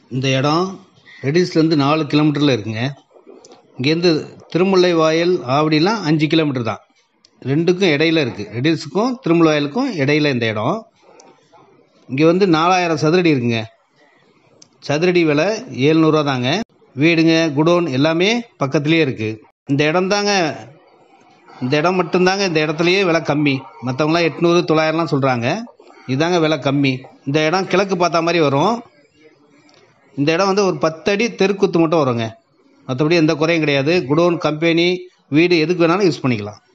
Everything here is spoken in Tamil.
இந்த இடம் ரெடில்ஸ்லேருந்து 4 கிலோமீட்டரில் இருக்குங்க. இங்கேருந்து திருமுல்லை வாயில் ஆவடிலாம் 5 கிலோமீட்டர் தான். ரெண்டுக்கும் இடையில இருக்குது. ரெடில்ஸுக்கும் திருமுல்லை வாயிலுக்கும் இடையில இந்த இடம். இங்கே வந்து 4000 சதுரடி இருக்குங்க. சதுரடி விலை 700 தாங்க. வீடுங்க குடோன் எல்லாமே பக்கத்துலேயே இருக்குது. இந்த இடம் மட்டும்தாங்க இந்த இடத்துலையே விலை கம்மி. மற்றவங்களாம் 800 900லாம் சொல்கிறாங்க. இதுதாங்க விலை கம்மி. இந்த இடம் கிழக்கு பார்த்த மாதிரி வரும். இந்த இடம் வந்து ஒரு 10 அடி தெருக்குத்து மட்டும் வருங்க. மற்றபடி எந்த குறையும் கிடையாது. குடோன் கம்பெனி வீடு எதுக்கு வேணாலும் யூஸ் பண்ணிக்கலாம்.